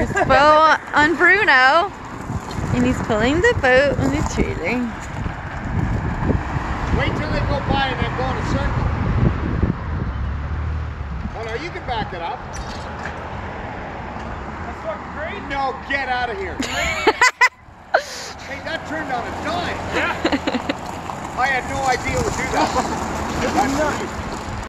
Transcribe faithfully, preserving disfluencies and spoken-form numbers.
There's Bo on Bruno. And he's pulling the boat on the trailer. Wait till they go by and then go in a circle. Oh no, you can back it up. That's fucking crazy. No, get out of here. Hey, that turned on a dime. Yeah. I had no idea it would do that. That's